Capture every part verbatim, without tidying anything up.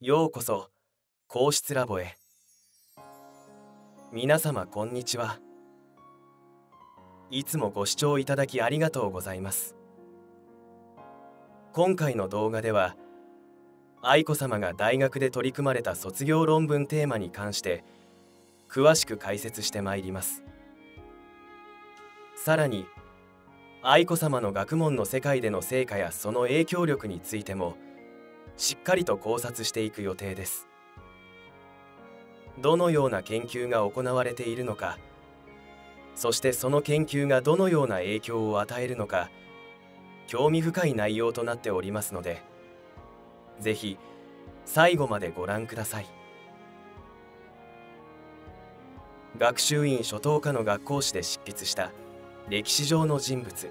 ようこそ皇室ラボへ。皆様こんにちは。いつもご視聴いただきありがとうございます。今回の動画では愛子さまが大学で取り組まれた卒業論文テーマに関して詳しく解説してまいります。さらに愛子さまの学問の世界での成果やその影響力についてもしっかりと考察していく予定です。どのような研究が行われているのか、そしてその研究がどのような影響を与えるのか、興味深い内容となっておりますので、ぜひ最後までご覧ください。学習院初等科の学講誌で執筆した歴史上の人物。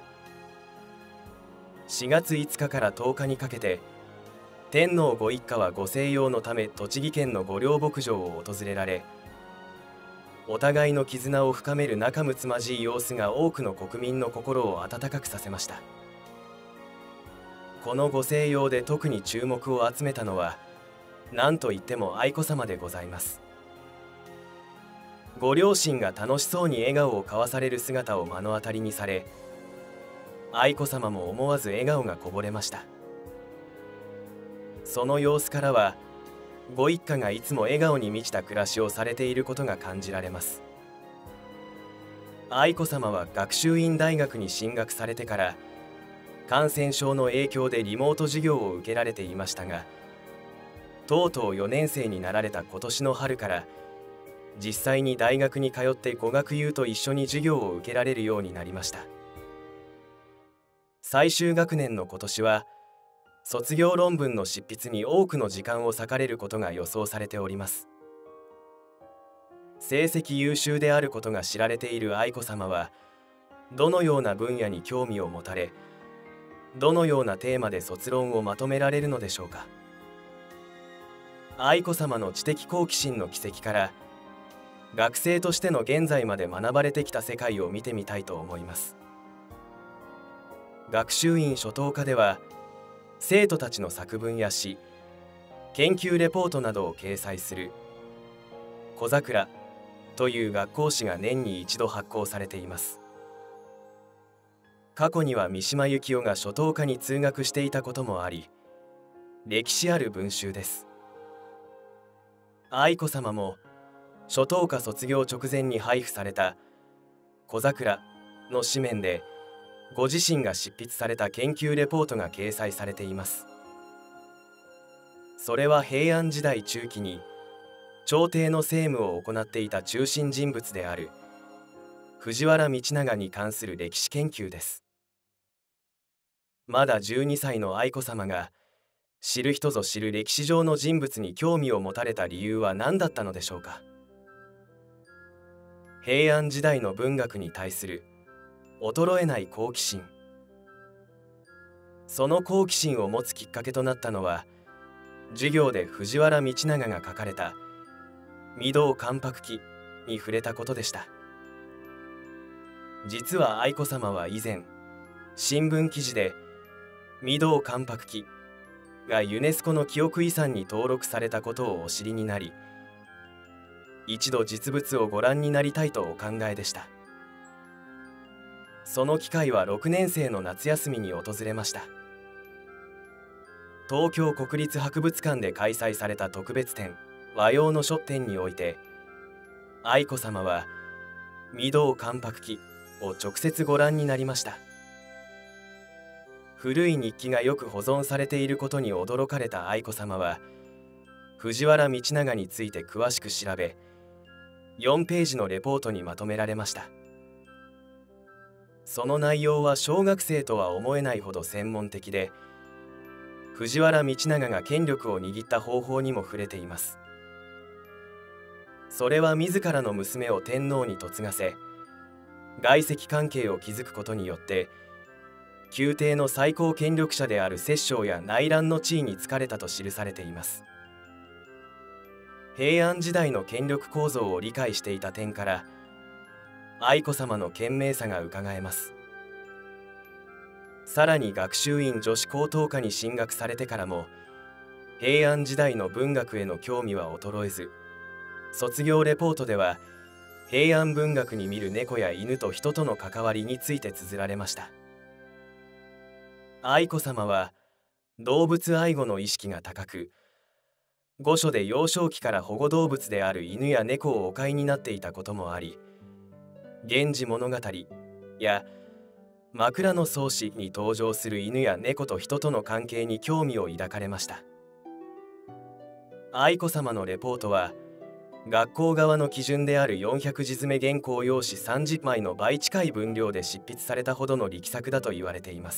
しがついつかからとおかにかけて天皇ご一家はご静養のため栃木県の御料牧場を訪れられ、お互いの絆を深める仲睦まじい様子が多くの国民の心を温かくさせました。このご静養で特に注目を集めたのは何といっても愛子さまでございます。ご両親が楽しそうに笑顔を交わされる姿を目の当たりにされ、愛子さまも思わず笑顔がこぼれました。その様子からはご一家がいつも笑顔に満ちた暮らしをされていることが感じられます。愛子さまは学習院大学に進学されてから感染症の影響でリモート授業を受けられていましたが、とうとうよねん生になられた今年の春から実際に大学に通って語学友と一緒に授業を受けられるようになりました。最終学年の今年は卒業論文の執筆に多くの時間を割かれることが予想されております。成績優秀であることが知られている愛子さまはどのような分野に興味を持たれ、どのようなテーマで卒論をまとめられるのでしょうか。愛子さまの知的好奇心の軌跡から学生としての現在まで学ばれてきた世界を見てみたいと思います。学習院初等科では生徒たちの作文や詩、研究レポートなどを掲載する小桜という学講誌が年に一度発行されています。過去には三島由紀夫が初等科に通学していたこともあり、歴史ある文集です。愛子さまも初等科卒業直前に配布された小桜の紙面でご自身が執筆された研究レポートが掲載されています。それは平安時代中期に朝廷の政務を行っていた中心人物である藤原道長に関する歴史研究です。まだじゅうにさいの愛子さまが知る人ぞ知る歴史上の人物に興味を持たれた理由は何だったのでしょうか。平安時代の文学に対する衰えない好奇心。その好奇心を持つきっかけとなったのは授業で藤原道長が書かれた「御堂関白記」に触れたことでした。実は愛子さまは以前新聞記事で「御堂関白記」がユネスコの記憶遺産に登録されたことをお知りになり、一度実物をご覧になりたいとお考えでした。その機会はろくねん生の夏休みに訪れました。東京国立博物館で開催された特別展「和洋の書展」において愛子さまは「御堂関白記」を直接ご覧になりました。古い日記がよく保存されていることに驚かれた愛子さまは藤原道長について詳しく調べ、よんページのレポートにまとめられました。その内容は小学生とは思えないほど専門的で、藤原道長が権力を握った方法にも触れています。それは自らの娘を天皇に嫁がせ、外戚関係を築くことによって宮廷の最高権力者である摂政や内乱の地位に就かれたと記されています。平安時代の権力構造を理解していた点から愛子さまの賢明さがうかがえます。さらに学習院女子高等科に進学されてからも平安時代の文学への興味は衰えず、卒業レポートでは平安文学に見る猫や犬と人との関わりについて綴られました。愛子さまは動物愛護の意識が高く、御所で幼少期から保護動物である犬や猫をお飼いになっていたこともあり、源氏物語や枕草子に登場する犬や猫と人との関係に興味を抱かれました。愛子さまのレポートは学校側の基準であるよんひゃくじ詰め原稿用紙さんじゅうまいの倍近い分量で執筆されたほどの力作だと言われています。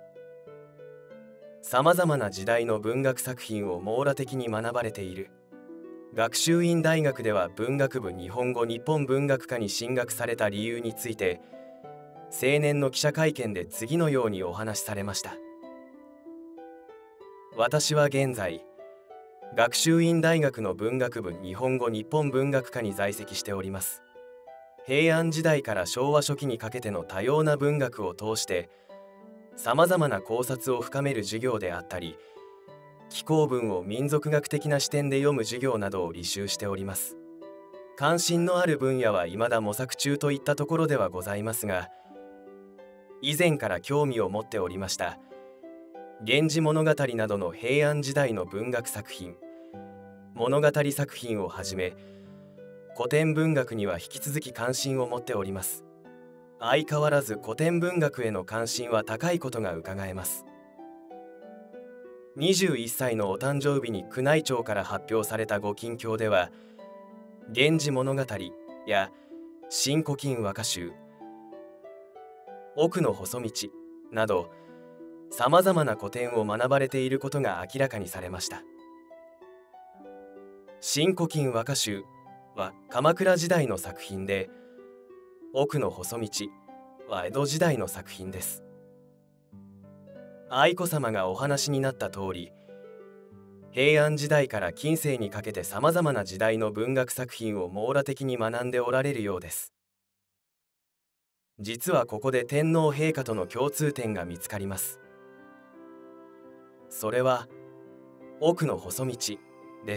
さまざまな時代の文学作品を網羅的に学ばれている。学習院大学では文学部日本語日本文学科に進学された理由について、青年の記者会見で次のようにお話しされました。私は現在、学習院大学の文学部日本語日本文学科に在籍しております。平安時代から昭和初期にかけての多様な文学を通して、さまざまな考察を深める授業であったり、紀行文を民族学的な視点で読む授業などを履修しております。関心のある分野は未だ模索中といったところではございますが、以前から興味を持っておりました源氏物語などの平安時代の文学作品、物語作品をはじめ、古典文学には引き続き関心を持っております。相変わらず古典文学への関心は高いことが伺えます。にじゅういっさいのお誕生日に宮内庁から発表されたご近況では、源氏物語や新古今和歌集、奥の細道など、さまざまな古典を学ばれていることが明らかにされました。新古今和歌集は鎌倉時代の作品で、奥の細道は江戸時代の作品です。愛子さまがお話になった通り、平安時代から近世にかけてさまざまな時代の文学作品を網羅的に学んでおられるようです。実はここで天皇陛下との共通点が見つかります。それは奥の細道です。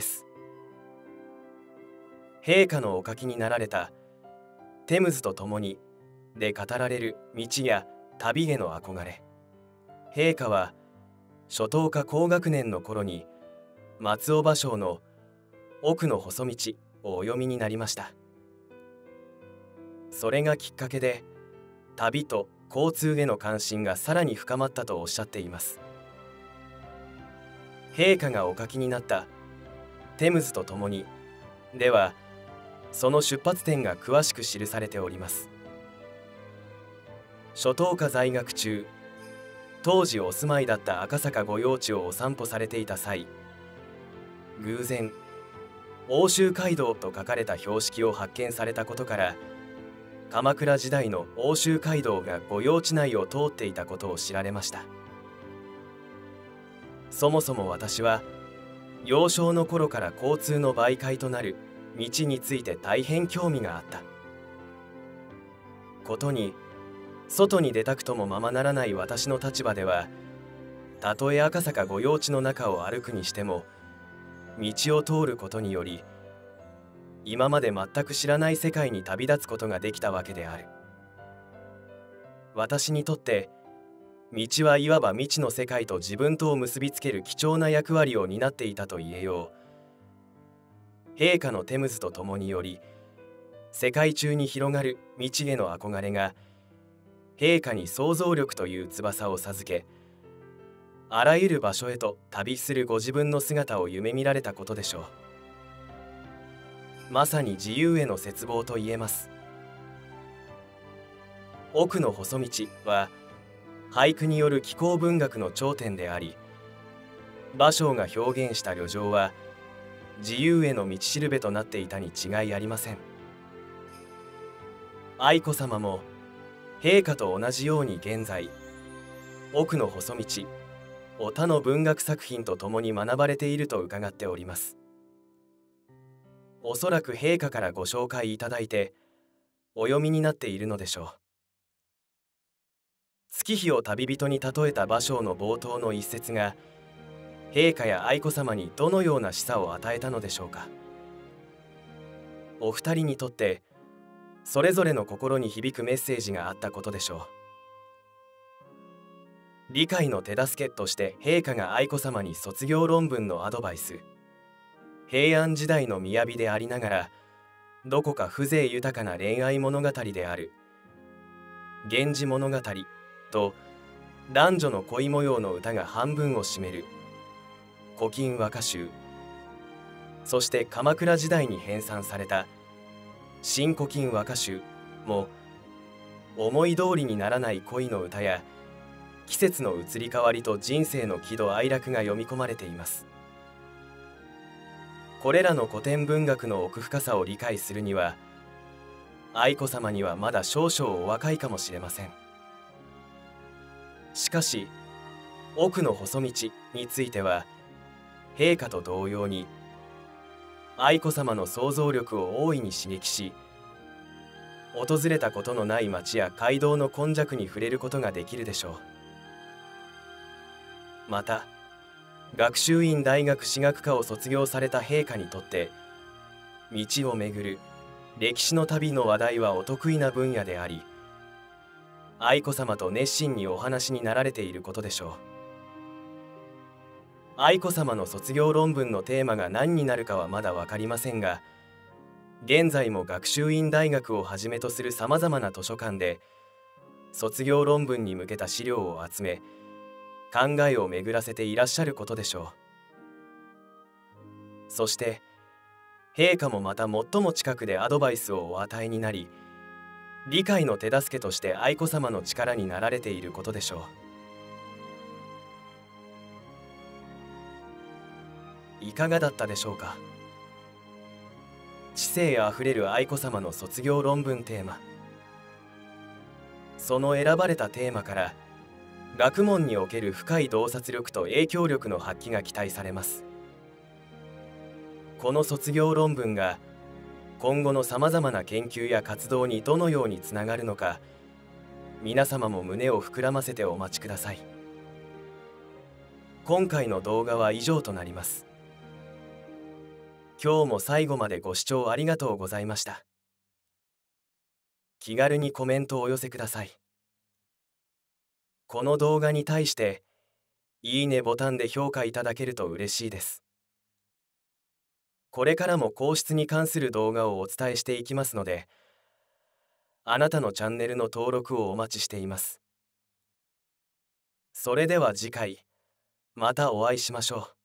陛下のお書きになられたテムズと共にで語られる道や旅への憧れ。陛下は初等科高学年の頃に松尾芭蕉の奥の細道をお読みになりました。それがきっかけで旅と交通への関心がさらに深まったとおっしゃっています。陛下がお書きになったテムズと共にでは、その出発点が詳しく記されております。初等科在学中、当時お住まいだった赤坂御用地をお散歩されていた際、偶然奥州街道と書かれた標識を発見されたことから、鎌倉時代の奥州街道が御用地内を通っていたことを知られました。そもそも私は幼少の頃から交通の媒介となる道について大変興味があったことに、外に出たくともままならない私の立場では、たとえ赤坂御用地の中を歩くにしても、道を通ることにより今まで全く知らない世界に旅立つことができたわけである。私にとって道はいわば未知の世界と自分とを結びつける貴重な役割を担っていたと言えよう。陛下のテムズと共により、世界中に広がる道への憧れが陛下に想像力という翼を授け、あらゆる場所へと旅するご自分の姿を夢見られたことでしょう。まさに自由への絶望と言えます。奥の細道は俳句による紀行文学の頂点であり、芭蕉が表現した旅情は自由への道しるべとなっていたに違いありません。愛子さまも陛下と同じように現在、奥の細道を他の文学作品と共に学ばれていると伺っております。おそらく陛下からご紹介いただいてお読みになっているのでしょう。月日を旅人に例えた芭蕉の冒頭の一節が、 陛下や愛子さまにどのような示唆を与えたのでしょうか。お二人にとってそれぞれの心に響くメッセージがあったことでしょう。理解の手助けとして陛下が愛子さまに卒業論文のアドバイス。平安時代の雅でありながらどこか風情豊かな恋愛物語である「源氏物語」と男女の恋模様の歌が半分を占める「古今和歌集」、そして鎌倉時代に編纂された「新古今和歌集」も思い通りにならない恋の歌や季節の移り変わりと人生の喜怒哀楽が読み込まれています。これらの古典文学の奥深さを理解するには愛子さまにはまだ少々お若いかもしれません。しかし奥の細道については陛下と同様に愛子さまの想像力を大いに刺激し、訪れたことのない町や街道の今昔に触れることができるでしょう。また学習院大学史学科を卒業された陛下にとって道を巡る歴史の旅の話題はお得意な分野であり、愛子さまと熱心にお話になられていることでしょう。愛子さまの卒業論文のテーマが何になるかはまだ分かりませんが、現在も学習院大学をはじめとするさまざまな図書館で卒業論文に向けた資料を集め考えを巡らせていらっしゃることでしょう。そして陛下もまた最も近くでアドバイスをお与えになり、理解の手助けとして愛子さまの力になられていることでしょう。いかがだったでしょうか。知性あふれる愛子さまの卒業論文テーマ。その選ばれたテーマから学問における深い洞察力と影響力の発揮が期待されます。この卒業論文が今後のさまざまな研究や活動にどのようにつながるのか、皆様も胸を膨らませてお待ちください。今回の動画は以上となります。今日も最後までご視聴ありがとうございました。気軽にコメントをお寄せください。この動画に対していいねボタンで評価いただけると嬉しいです。これからも皇室に関する動画をお伝えしていきますので、あなたのチャンネルの登録をお待ちしています。それでは次回またお会いしましょう。